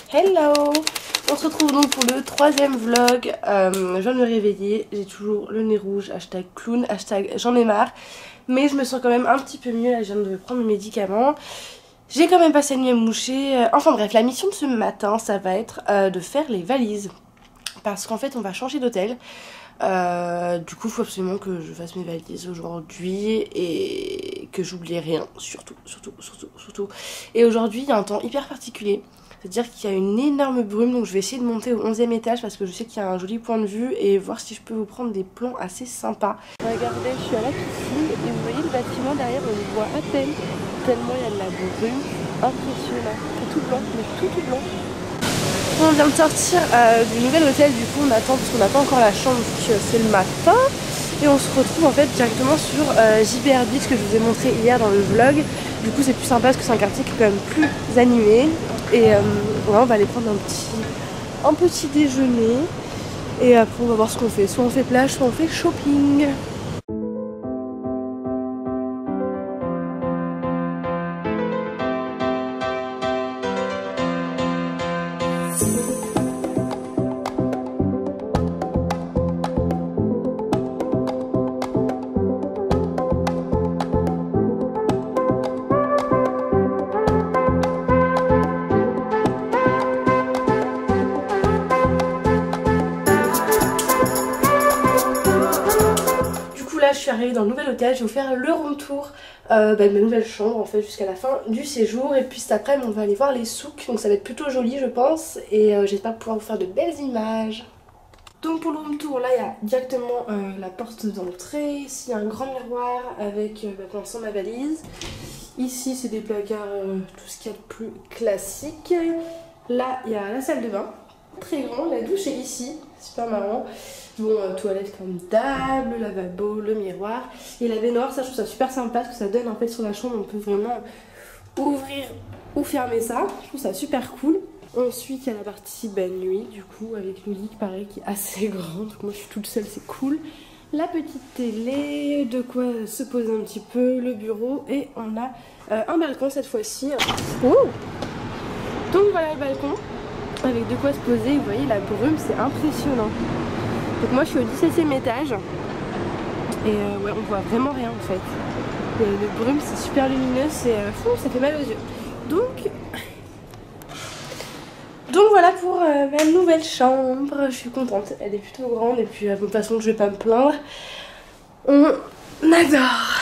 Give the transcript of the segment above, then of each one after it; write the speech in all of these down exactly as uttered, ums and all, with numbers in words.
Hello! On se retrouve donc pour le troisième vlog. Euh, je viens de me réveiller, j'ai toujours le nez rouge, hashtag clown, hashtag j'en ai marre. Mais je me sens quand même un petit peu mieux, là je viens de prendre mes médicaments. J'ai quand même passé la nuit à me moucher. Enfin bref, la mission de ce matin, ça va être euh, de faire les valises. Parce qu'en fait on va changer d'hôtel. Euh, du coup il faut absolument que je fasse mes valises aujourd'hui et que j'oublie rien, surtout, surtout, surtout, surtout. Et aujourd'hui il y a un temps hyper particulier. C'est-à-dire qu'il y a une énorme brume, donc je vais essayer de monter au onzième étage parce que je sais qu'il y a un joli point de vue et voir si je peux vous prendre des plans assez sympas. Regardez, je suis à la piscine et vous voyez le bâtiment derrière, on le voit à peine, tellement il y a de la brume, impressionnant. C'est tout blanc, mais tout tout blanc. On vient de sortir euh, du nouvel hôtel, du coup on attend parce qu'on n'a pas encore la chambre vu que c'est le matin. Et on se retrouve en fait directement sur euh, J B R Beach que je vous ai montré hier dans le vlog. Du coup c'est plus sympa parce que c'est un quartier qui est quand même plus animé. Et euh, ouais, on va aller prendre un petit, un petit déjeuner. Et après on va voir ce qu'on fait. Soit on fait plage, soit on fait shopping. Je suis arrivée dans le nouvel hôtel, je vais vous faire le room tour euh, bah, de ma nouvelle chambre en fait jusqu'à la fin du séjour. Et puis cet après-midi on va aller voir les souks, donc ça va être plutôt joli je pense. Et euh, j'espère pouvoir vous faire de belles images. Donc pour le room tour, là il y a directement euh, la porte d'entrée. Ici il y a un grand miroir avec euh, bah, pour l'instant ma valise. Ici c'est des placards, euh, tout ce qu'il y a de plus classique. Là il y a la salle de bain, très grand, la douche est ici, super marrant. Bon, euh, toilette comme d'hab, le lavabo, le miroir et la baignoire. Ça je trouve ça super sympa parce que ça donne en fait sur la chambre, on peut vraiment ouvrir ou fermer ça. Je trouve ça super cool. Ensuite il y a la partie belle nuit du coup avec le lit pareil qui est assez grand. Donc moi je suis toute seule, c'est cool. La petite télé, de quoi se poser un petit peu, le bureau et on a euh, un balcon cette fois-ci. Oh, donc voilà le balcon avec de quoi se poser. Vous voyez la brume, c'est impressionnant. Donc moi je suis au dix-septième étage et euh, ouais, on voit vraiment rien en fait. Le, le brume c'est super lumineux, c'est euh, fou, ça fait mal aux yeux. Donc, donc voilà pour euh, ma nouvelle chambre. Je suis contente, elle est plutôt grande et puis euh, de toute façon je vais pas me plaindre. On adore.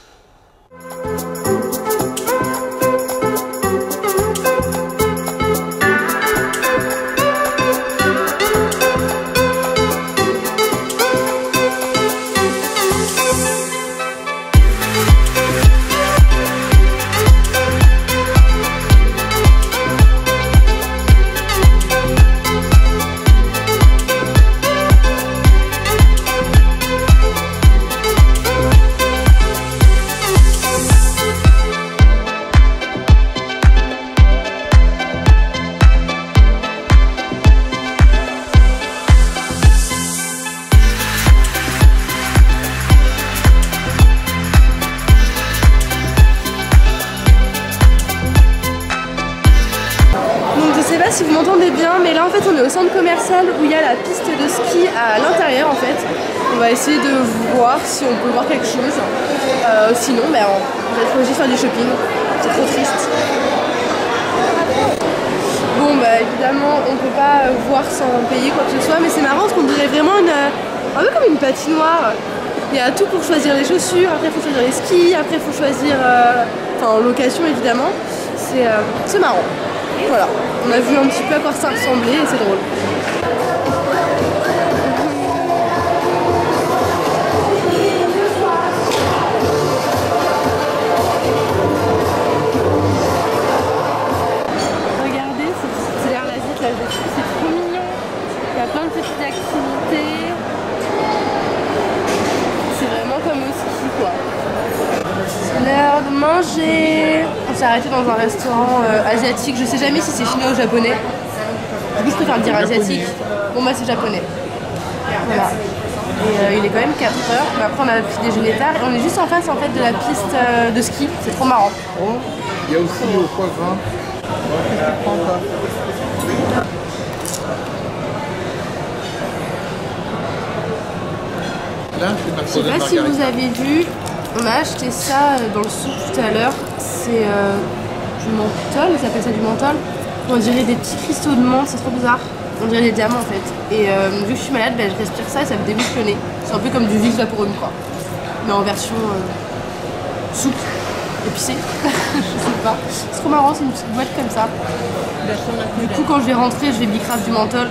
Si vous m'entendez bien, mais là en fait on est au centre commercial où il y a la piste de ski à l'intérieur en fait. On va essayer de voir si on peut voir quelque chose. Euh, sinon, ben, on va être obligé de faire du shopping. C'est trop triste. Bon bah évidemment on peut pas voir sans payer quoi que ce soit, mais c'est marrant parce qu'on dirait vraiment une, un peu comme une patinoire. Il y a tout pour choisir les chaussures, après il faut choisir les skis, après il faut choisir, euh, enfin en location évidemment. C'est euh, marrant. Voilà, on a vu un petit peu à quoi ça ressemblait et c'est drôle. Regardez, c'est l'air l'Asie, là, c'est trop mignon. Il y a plein de petites activités. C'est vraiment comme au ski quoi. C'est l'heure de manger. On s'est arrêté dans un restaurant euh, asiatique. Je sais jamais si c'est chinois ou japonais. Du coup je préfère dire asiatique. Bon bah c'est japonais. Voilà. Et euh, il est quand même quatre heures. Mais après on a petit déjeuner tard. Et on est juste en face en fait de la piste euh, de ski. C'est trop marrant. Il y a aussi au foie gras. sais pas si vous avez vu, on a acheté ça dans le souk tout à l'heure. C'est euh, du menthol, ils appellent ça du menthol. On dirait des petits cristaux de menthe, c'est trop bizarre. On dirait des diamants en fait. Et euh, vu que je suis malade, ben, je respire ça et ça me dégoûte le nez. C'est un peu comme du Vicks Vaporub quoi. Mais en version euh, souple, épicée. Je sais pas. C'est trop marrant, c'est une petite boîte comme ça. Du coup quand je vais rentrer, je vais bicrave du menthol.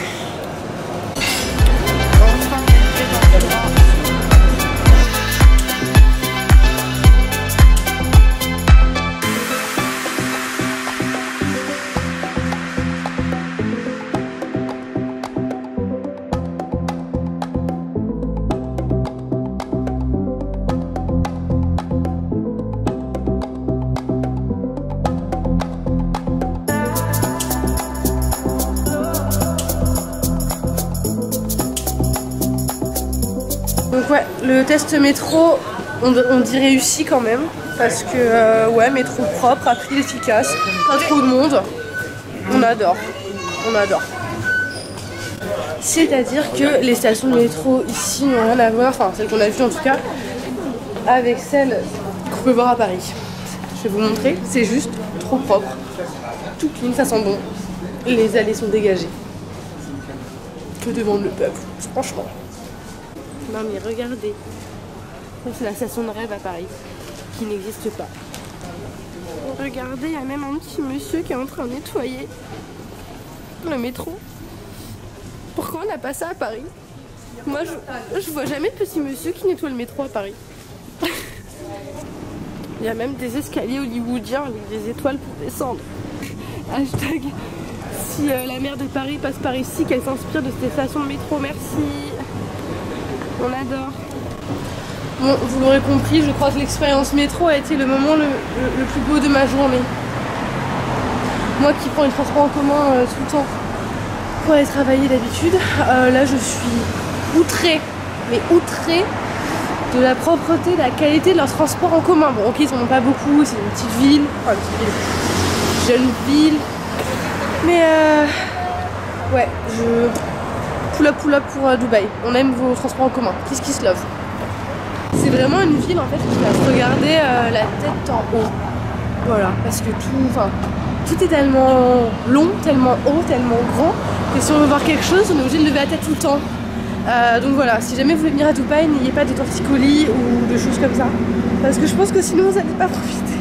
Donc ouais, le test métro, on, on dit réussi quand même, parce que euh, ouais, métro propre, rapide, efficace, pas trop de monde, on adore, on adore. C'est-à-dire que les stations de métro ici n'ont rien à voir, enfin celles qu'on a vues en tout cas, avec celles qu'on peut voir à Paris. Je vais vous montrer, c'est juste trop propre, tout clean, ça sent bon, les allées sont dégagées. Que demande le peuple, franchement. Non mais regardez, c'est la station de rêve à Paris, qui n'existe pas. Regardez, il y a même un petit monsieur qui est en train de nettoyer le métro. Pourquoi on n'a pas ça à Paris? Moi je, je vois jamais de petit monsieur qui nettoie le métro à Paris. Il y a même des escaliers hollywoodiens avec des étoiles pour descendre. Hashtag si euh, la maire de Paris passe par ici, qu'elle s'inspire de cette station de métro, merci. On adore. Bon, vous l'aurez compris, je crois que l'expérience métro a été le moment le, le, le plus beau de ma journée. Moi qui prends les transports en commun euh, tout le temps pour aller travailler d'habitude, euh, là je suis outrée, mais outrée de la propreté, de la qualité de leurs transports en commun. Bon ok, ils en ont pas beaucoup, c'est une petite ville, enfin une petite ville, jeune ville, mais euh, ouais, je... Pull up, pull up pour euh, Dubaï. On aime vos transports en commun. Kiss kiss love. C'est vraiment une ville en fait qui va se regarder euh, la tête en haut. Voilà, parce que tout, enfin, tout est tellement long, tellement haut, tellement grand que si on veut voir quelque chose, on est obligé de lever la tête tout le temps. Euh, donc voilà, si jamais vous voulez venir à Dubaï, n'ayez pas de torticolis ou de choses comme ça, parce que je pense que sinon vous n'allez pas profiter.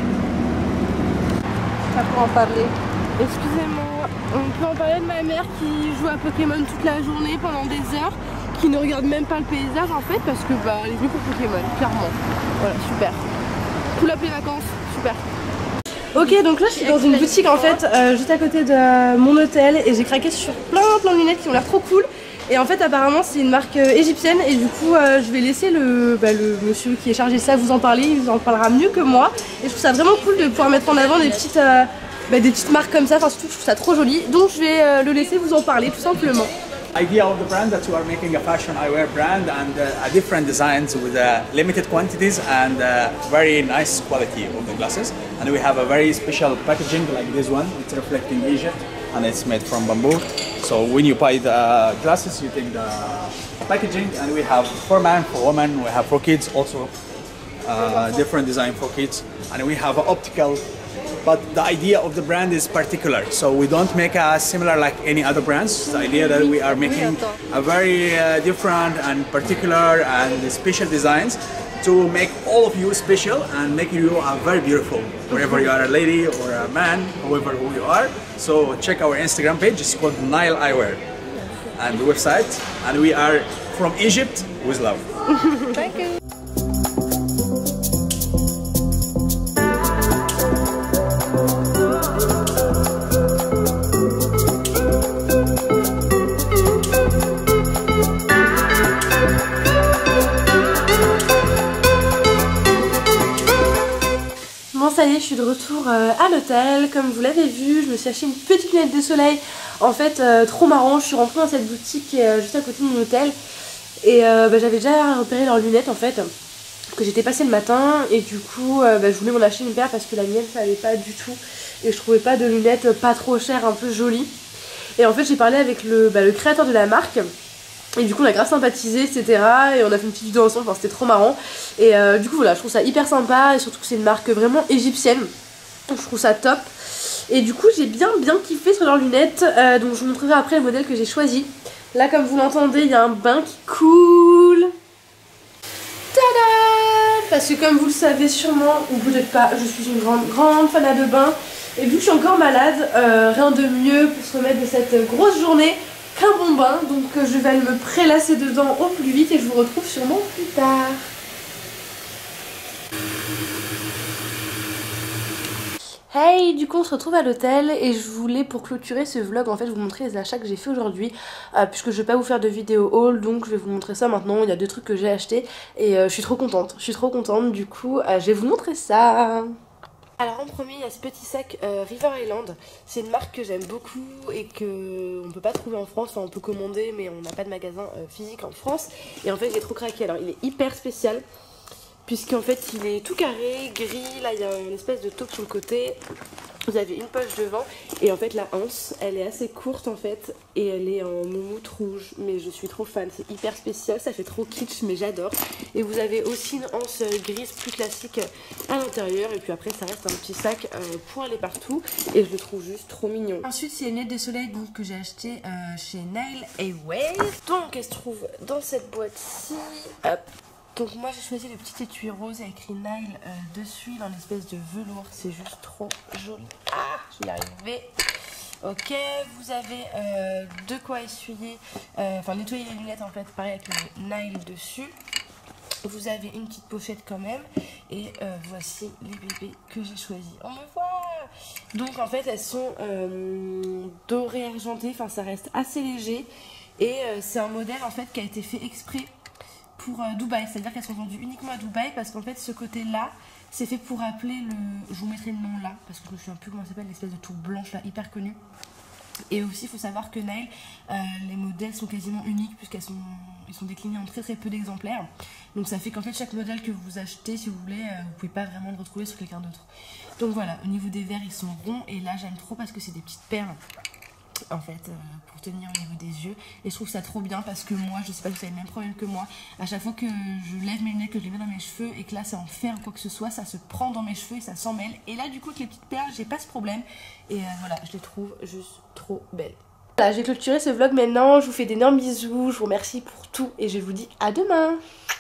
Ça pour en parler. Excusez-moi. On peut en parler de ma mère qui joue à Pokémon toute la journée pendant des heures, qui ne regarde même pas le paysage en fait parce que bah elle est venue pour Pokémon, clairement. Voilà, super. Pull up les vacances, super. Ok, donc là je suis dans une boutique en fait euh, juste à côté de mon hôtel et j'ai craqué sur plein plein de lunettes qui ont l'air trop cool. Et en fait apparemment c'est une marque euh, égyptienne et du coup euh, je vais laisser le, bah, le monsieur qui est chargé de ça vous en parler, il vous en parlera mieux que moi. Et je trouve ça vraiment cool de pouvoir mettre en avant des petites... Euh, Bah, des petites marques comme ça, enfin surtout je trouve ça trop joli, donc je vais euh, le laisser vous en parler tout simplement. Idea of the brand that you are making a fashion eyewear brand and uh, a different designs with uh, limited quantities and uh, very nice quality of the glasses, and we have a very special packaging like this one. It's reflecting Egypt and it's made from bamboo, so when you buy the glasses you take the packaging, and we have for man, for woman, we have for kids also uh, different design for kids, and we have an optical. But the idea of the brand is particular, so we don't make a similar like any other brands. The idea that we are making a very uh, different and particular and special designs to make all of you special and make you uh, very beautiful, wherever you are, a lady or a man, however who you are. So check our Instagram page, it's called Nile Eyewear, and the website, and we are from Egypt with love. Thank you. Ça y est, je suis de retour euh, à l'hôtel. Comme vous l'avez vu, je me suis acheté une petite lunette de soleil. En fait, euh, trop marrant, je suis rentrée dans cette boutique qui est euh, juste à côté de mon hôtel. Et euh, bah, j'avais déjà repéré leurs lunettes en fait, que j'étais passée le matin. Et du coup, euh, bah, je voulais m'en acheter une paire parce que la mienne, ça allait pas du tout. Et je trouvais pas de lunettes pas trop chères, un peu jolies. Et en fait, j'ai parlé avec le, bah, le créateur de la marque. Et du coup on a grave sympathisé et cetera. Et on a fait une petite vidéo ensemble, enfin c'était trop marrant. Et euh, du coup voilà, je trouve ça hyper sympa et surtout que c'est une marque vraiment égyptienne. Donc je trouve ça top. Et du coup j'ai bien bien kiffé sur leurs lunettes. euh, Donc je vous montrerai après le modèle que j'ai choisi. Là comme vous l'entendez il y a un bain qui coule. Tada! Parce que comme vous le savez sûrement, ou peut-être pas, je suis une grande grande fan de bain. Et vu que je suis encore malade, euh, rien de mieux pour se remettre de cette grosse journée qu'un bon bain. Donc euh, je vais aller me prélasser dedans au plus vite et je vous retrouve sûrement plus tard. Hey, du coup on se retrouve à l'hôtel et je voulais pour clôturer ce vlog en fait vous montrer les achats que j'ai fait aujourd'hui euh, puisque je vais pas vous faire de vidéo haul, donc je vais vous montrer ça maintenant. Il y a deux trucs que j'ai achetés et euh, je suis trop contente, je suis trop contente du coup euh, je vais vous montrer ça. Alors en premier il y a ce petit sac euh, River Island, c'est une marque que j'aime beaucoup et que on peut pas trouver en France, enfin on peut commander mais on n'a pas de magasin euh, physique en France. Et en fait j'ai trop craqué, alors il est hyper spécial puisqu'en fait il est tout carré, gris, là il y a une espèce de taupe sur le côté. Vous avez une poche devant et en fait la anse elle est assez courte en fait et elle est en moumoute rouge, mais je suis trop fan, c'est hyper spécial, ça fait trop kitsch mais j'adore. Et vous avez aussi une anse grise plus classique à l'intérieur et puis après ça reste un petit sac euh, pour aller partout et je le trouve juste trop mignon. Ensuite c'est une lunettes de soleil donc, que j'ai acheté euh, chez Nail Away. Donc elle se trouve dans cette boîte-ci, hop. Donc moi j'ai choisi le petit étui rose avec écrit Nail euh, dessus dans l'espèce de velours, c'est juste trop joli. Ah, je vais y arriver. Ok, vous avez euh, de quoi essuyer, euh, enfin nettoyer les lunettes en fait, pareil avec le Nail dessus. Vous avez une petite pochette quand même et euh, voici les bébés que j'ai choisis. On me voit. Donc en fait elles sont euh, dorées argentées, enfin ça reste assez léger et euh, c'est un modèle en fait qui a été fait exprès pour euh, Dubaï, c'est-à-dire qu'elles sont vendues uniquement à Dubaï parce qu'en fait ce côté-là c'est fait pour rappeler le... Je vous mettrai le nom là parce que je me souviens plus comment ça s'appelle, l'espèce de tour blanche là hyper connue. Et aussi il faut savoir que Nail, euh, les modèles sont quasiment uniques puisqu'elles sont, ils sont déclinés en très très peu d'exemplaires. Donc ça fait qu'en fait chaque modèle que vous achetez si vous voulez, euh, vous pouvez pas vraiment le retrouver sur quelqu'un d'autre. Donc voilà, au niveau des verres ils sont ronds et là j'aime trop parce que c'est des petites perles en fait euh, pour tenir au niveau des yeux et je trouve ça trop bien parce que moi je sais pas si vous avez le même problème que moi, à chaque fois que je lève mes lunettes, que je les mets dans mes cheveux et que là c'est en fer ou quoi que ce soit, ça se prend dans mes cheveux et ça s'en mêle, et là du coup avec les petites perles j'ai pas ce problème et euh, voilà je les trouve juste trop belles. Voilà, j'ai clôturé ce vlog maintenant, je vous fais d'énormes bisous, je vous remercie pour tout et je vous dis à demain.